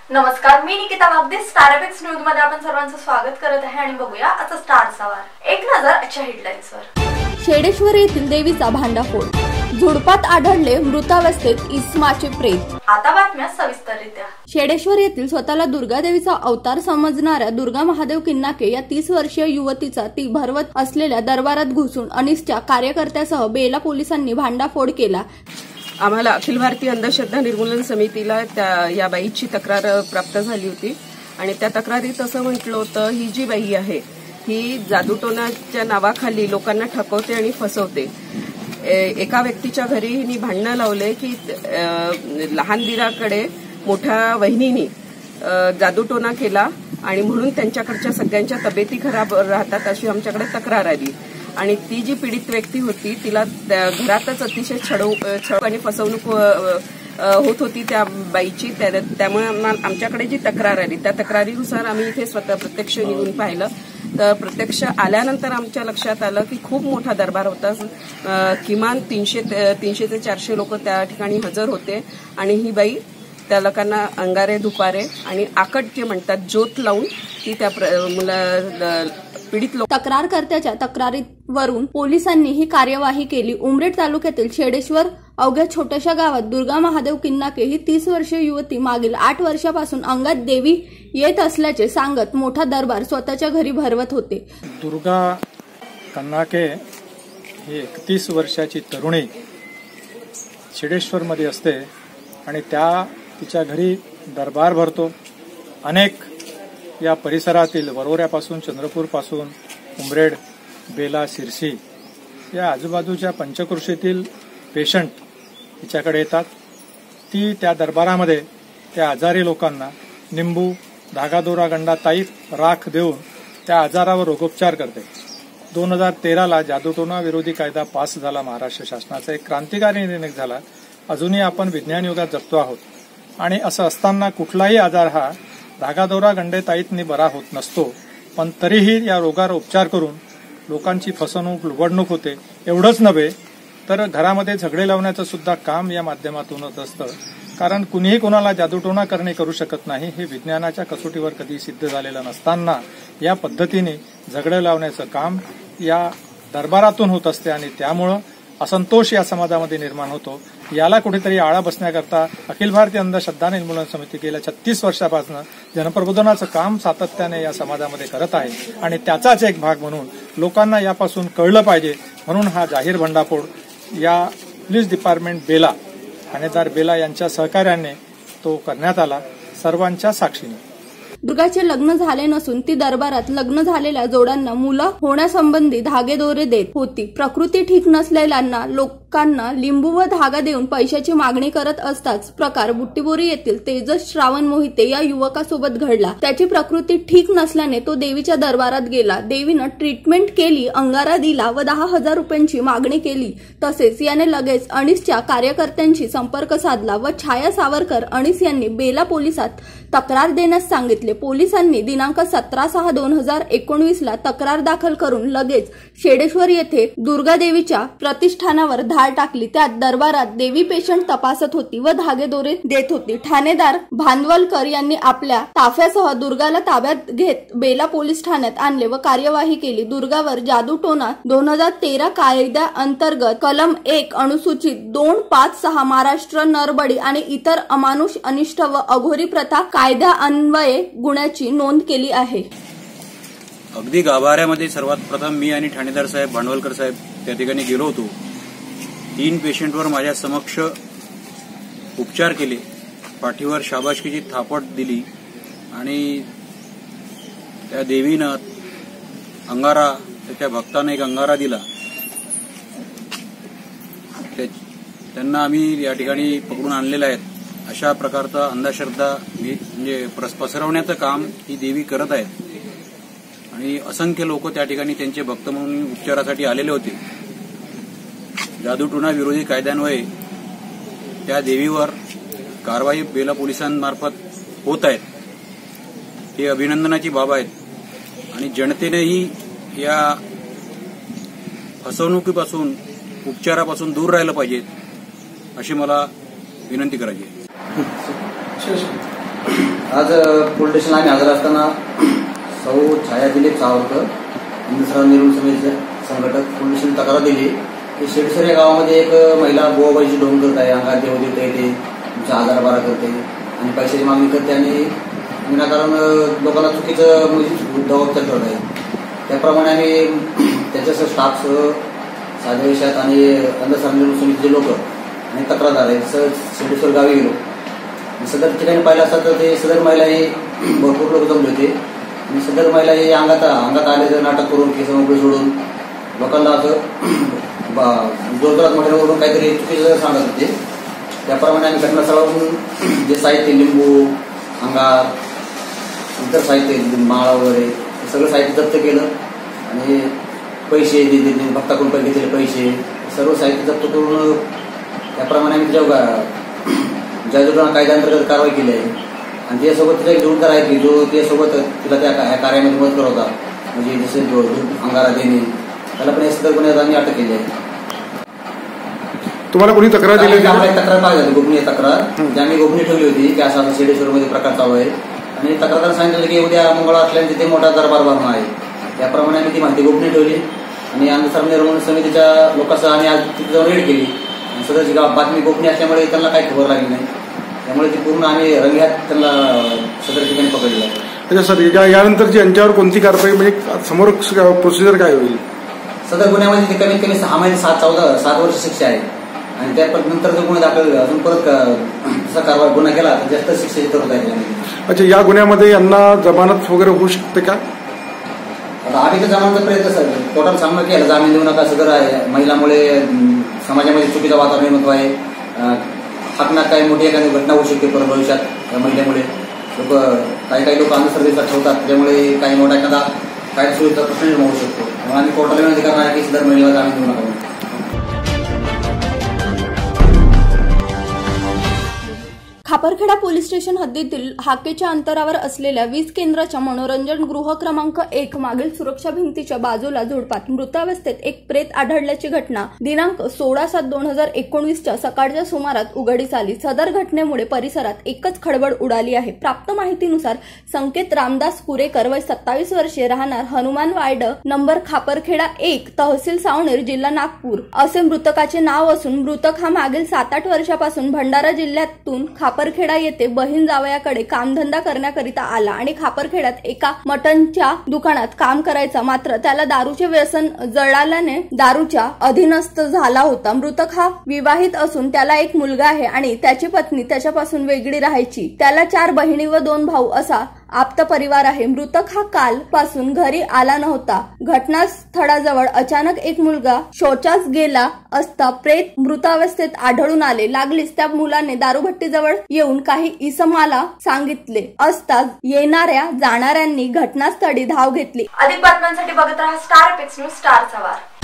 नमस्कार, मी Nikita Wagde. Star FX News मध्ये आपण सर्वांचं स्वागत करत आहे आणि बघूया आजचा स्टार सवार. एक नजर आजच्या हेडलाईन्सवर. शेडेश्वर येथील देवीचा भांडाफोड, झुडपात आढळले मृतावस्थेत इस्माचे प्रेत. आता बातम्या सविस्तररित्या. शेडेश्वर येथील स्वतःला दुर्गा देवीचा अवतार समजणाऱ्या दुर्गा महादेव किन्नाके या 30 वर्षीय युवतीचा ती भरवत असलेल्या दरबारात घुसून अनिष्टच्या कार्यकर्त्यासह बेला पोलिसांनी भांडाफोड केला. आम्हाला अखिल भारतीय अंधश्रद्धा निर्मूलन समितीला या बाईची तक्रार प्राप्त झाली होती आणि त्या तक्रारीत असं म्हटलं होतं, ही जी बाई आहे ही जादूटोनाच्या नावाखाली लोकांना ठकवते आणि फसवते. एका व्यक्तीच्या घरी हिने भांडणं लावले की लहान दिराकडे मोठ्या वहिनीने जादूटोना केला आणि म्हणून त्यांच्याकडच्या सगळ्यांच्या तब्येती खराब राहतात अशी आमच्याकडे तक्रार आली. आणि ती जी पीडित व्यक्ती होती तिला घरातच अतिशय छळ आणि फसवणूक होत होती त्या बाईची. त्यामुळे आमच्याकडे जी तक्रार आली त्या तक्रारीनुसार आम्ही इथे स्वतः प्रत्यक्ष येऊन पाहिलं. तर प्रत्यक्ष आल्यानंतर आमच्या लक्षात आलं की खूप मोठा दरबार होता. किमान 300 ते 400 लोक त्या ठिकाणी हजर होते आणि ही बाई त्या लोकांना अंगारे दुपारे आणि आकट जे म्हणतात ज्योत लावून ती त्या पीडित लोक. तक्रारकर्त्याच्या तक्रारीवरून पोलिसांनी ही कार्यवाही केली. उमरेड तालुक्यातील शेडेश्वर अवघ्या छोट्याशा गावात दुर्गा महादेव किन्नाके ही 30 वर्षीय युवती मागील 8 वर्षापासून अंगात देवी येत असल्याचे सांगत मोठा दरबार स्वतःच्या घरी भरवत होते. दुर्गा किन्नाके ही 31 वर्षाची तरुणी शेडेश्वरमध्ये असते आणि तिच्या घरी दरबार भरतो. अनेक या परिसरातील वरोऱ्यापासून चंद्रपूरपासून उमरेड, बेला, सिरसी या आजूबाजूच्या पंचकृषीतील पेशंट तिच्याकडे येतात. ती त्या दरबारामध्ये त्या आजारी लोकांना निंबू, धागादोरा, गंडा, ताईत, राख देऊन त्या आजारावर रोगोपचार करते. 2013ला जादूटोना विरोधी कायदा पास झाला. महाराष्ट्र शासनाचा एक क्रांतिकारी निर्णय झाला. अजूनही आपण विज्ञान युगात जगतो आहोत आणि असं असताना कुठलाही आजार हा धागादोरा, गंडे, ताईतनी बरा होत नसतो. पण तरीही या रोगावर उपचार करून लोकांची फसवणूक, लुबाडणूक होते. एवढंच नव्हे तर घरामध्ये झगडे लावण्याचं सुद्धा काम या माध्यमातून होत असतं. कारण कुणीही कोणाला जादूटोना करणे करू शकत नाही. हे विज्ञानाच्या कसोटीवर कधी सिद्ध झालेलं नसताना या पद्धतीने झगडे लावण्याचं काम या दरबारातून होत असते आणि त्यामुळं असंतोष या समाजामध्ये निर्माण होतो. याला कुठेतरी आळा बसण्याकरता अखिल भारतीय अंधश्रद्धा निर्मूलन समिती गेल्या 36 वर्षापासून जनप्रबोधनाचं काम सातत्याने या समाजामध्ये करत आहे आणि त्याचाच एक भाग म्हणून लोकांना यापासून कळलं पाहिजे म्हणून हा जाहीर भांडाफोड या पोलीस डिपार्टमेंट बेला, ठाणेदार बेला यांच्या सहकार्याने तो करण्यात आला, सर्वांच्या साक्षीने. दुर्गाचे लग्न झाले नसून ती दरबारात लग्न झालेल्या जोड्यांना मुलं होण्यासंबंधी धागेदोरे देत होती. प्रकृती ठीक नसलेल्यांना लोकांना लिंबू व धागा देऊन पैशाची मागणी करत असताच प्रकार बुट्टीबोरी येथील तेजस श्रावण मोहिते या युवकासोबत घडला. त्याची प्रकृती ठीक नसल्याने तो देवीच्या दरबारात गेला. देवीनं ट्रीटमेंट केली, अंगारा दिला व 10,000 रुपयांची मागणी केली. तसेच याने लगेच अनिसच्या कार्यकर्त्यांशी संपर्क साधला व छाया सावरकर अनिस यांनी बेला पोलिसात तक्रार देण्यास सांगितले. पोलिसांनी दिनांक 17/6/2019 तक्रार दाखल करून लगेच शेडेश्वर येथे दुर्गा देवीच्या प्रतिष्ठानावर धाड टाकली. त्यात दरबारात देवी पेशंट तपासत होती व धागेदोरे देत होती. ठाणेदार भांदवलकर यांनी आपल्या ताफ्यासह दुर्गाला ताब्यात घेत बेला पोलीस ठाण्यात आणले व कार्यवाही केली. दुर्गावर जादूटोना 2013 कायद्या अंतर्गत कलम 1 अनुसूचित 256 महाराष्ट्र नरबडी आणि इतर अमानुष, अनिष्ट व अघोरी प्रथा कायद्या अन्वये गुन्ह्याची नोंद केली आहे. अगदी गाभाऱ्यामध्ये सर्वात प्रथम मी आणि ठाणेदार साहेब, भांडवलकर साहेब त्या ठिकाणी गेलो होतो. 3 पेशंटवर माझ्या समक्ष उपचार केले, पाठीवर शाबासकीची थापट दिली आणि त्या देवीनं अंगारा, त्याच्या भक्तानं एक अंगारा दिला. त्यांना आम्ही या ठिकाणी पकडून आणलेले आहेत. अशा प्रकारचा अंधश्रद्धा म्हणजे पसरवण्याचं काम ही देवी करत आहे आणि असंख्य लोक त्या ठिकाणी त्यांचे भक्त म्हणून उपचारासाठी आलेले होते. जादूटोना विरोधी कायद्यान्वये त्या देवीवर कारवाई बेला पोलिसांमार्फत होत आहेत. ही अभिनंदनाची बाब आहे आणि जनतेनेही या फसवणुकीपासून, उपचारापासून दूर राहिलं पाहिजे अशी मला विनंती करायची आहे. आज पोलीस स्टेशनला आम्ही हजर असताना सौ छाया दिलीप सावरकर हिंदुस्थान निर्मूलन समितीचे संघटक पोलीस स्टेशन तक्रार दिली की शेडसर या गावामध्ये एक महिला बोबाईची ढोंग करत आहे, अंगात देव देता येते, तुमचा आजार बारा करते आणि पैशाची मागणी करते आणि विनाकारण लोकांना चुकीचं म्हणजे दवाखान्यात करत आहे. त्याप्रमाणे आम्ही त्याच्यासह स्टाफसह साध्या विषयात आणि अंधश्रद्धा निर्मूलन समितीचे लोक आणि तक्रारदार आहेत शेडेश्वर गावी गेलो. सदर ठिकाणी पाहिलं असता तर ते सदर महिला हे भरपूर लोक जमले होते आणि सदर महिला हे अंगात आले नाटक करून केस मोकळे सोडून लोकांना असं जोरदारात मोठ्यावरून काहीतरी चुकीचं सांगत होते. त्याप्रमाणे आम्ही घटनास्थळावरून जे साहित्य लिंबू, अंगार, इतर साहित्य माळा वगैरे सगळं साहित्य जप्त केलं आणि पैसे भक्ताकडून घेतलेले पैसे सर्व साहित्य जप्त करून त्याप्रमाणे आम्ही जादूटोणा कायद्याअंतर्गत कारवाई केली आहे. आणि त्यासोबत तिचा एक जोडदार आहे की जो त्यासोबत तिला त्या कार्यामध्ये मदत करत होता, म्हणजे जसे अंगारा देणे, त्याला पण या सदर गुन्ह्यात आम्ही अटक केली आहे. तुम्हाला कोणी तक्रार दिली? तक्रार पाहिजे, गोपनीय तक्रार जी आम्ही गोपनीय ठेवली होती की असा शेडेश्वरमध्ये प्रकार चालू आहे आणि तक्रारदार सांगितलं की उद्या मंगळवार असल्याने तिथे मोठा दरबार भरणार आहे. त्याप्रमाणे आम्ही ती माहिती गोपनीय ठेवली आणि अंधश्रद्धा निर्मूलन समितीच्या लोकांसह आम्ही आज तिथे जाऊन रेड केली. सदरची बातमी गोपनीय असल्यामुळे त्यांना काही खबर लागली नाही, त्यामुळे ती पूर्ण आम्ही रंग्यात त्यांना सदर ठिकाणी पकडलेलं आहे. अच्छा सर, यानंतरची यांच्यावर कोणती कारवाई म्हणजे समोर प्रोसिजर काय होईल? सदर गुन्ह्यामध्ये ते कमीत कमी 6 महिने 7 वर्ष शिक्षा आहे आणि त्यानंतर जर गुन्हा दाखल अजून परत तसा कारवाई गुन्हा केला तर जास्त शिक्षेची तरतूद आहे. अच्छा, या गुन्ह्यामध्ये यांना जमानत वगैरे होऊ शकते का? आता आम्ही तर जमानतचा प्रयत्न सर टोटल सामना केला, जामीन देऊ नका सदर आहे. महिलामुळे समाजामध्ये चुकीचं वातावरण निर्माण आहे, हाकना काही मोठी एखादी घटना होऊ शकते परत भविष्यात. या महिलेमुळे काही लोक अंधश्रद्धेचा ठेवतात, त्यामुळे काही मोठा एखादा काय सुविधा प्रश्न निर्माण होऊ शकतो. म्हणून आम्ही कोर्टाला विनंती करणार आहे की सदर महिलेला जामीन देऊ नका. खापरखेडा पोलीस स्टेशन हद्दीतील हाकेच्या अंतरावर असलेल्या 20 केंद्राच्या मनोरंजन गृह क्रमांक 1 मागील सुरक्षा भिंतीच्या बाजूला झुडपात मृतावस्थेत एक प्रेत आढळल्याची घटना दिनांक 16/7/2019 सकाळच्या सुमारात उघडीस आली. सदर घटनेमुळे परिसरात एकच खळबळ उडाली आहे. प्राप्त माहितीनुसार संकेत रामदास कुरेकर वय 27 वर्षे, राहणार हनुमानवाड नंबर खापरखेडा 1 तहसील सावनेर जिल्हा नागपूर असे मृतकाचे नाव असून मृतक हा मागील 7-8 वर्षापासून भंडारा जिल्ह्यातून खापरखेडा येथे बहीण जावयाकडे कामधंदा करण्याकरिता आला आणि खापरखेड्यात एका मटनच्या दुकानात काम करायचा. मात्र त्याला दारूचे व्यसन जळाल्याने दारूच्या अधीनस्थ झाला होता. मृतक हा विवाहित असून त्याला एक मुलगा आहे आणि त्याची पत्नी त्याच्यापासून वेगळी राहायची. त्याला 4 बहिणी व 2 भाऊ असा आप्त परिवार आहे. मृतक हा काल पासून घरी आला नव्हता. घटनास्थळाजवळ अचानक एक मुलगा शौचास गेला असता प्रेत मृतावस्थेत आढळून आले. लागलीच त्या मुलाने दारूभट्टीजवळ येऊन काही इसमाला सांगितले असता येणाऱ्या जाणाऱ्यांनी घटनास्थळी धाव घेतली. अधिक बातम्यांसाठी बघत राहा स्टार एपेक्स न्यूज, स्टारचा वार.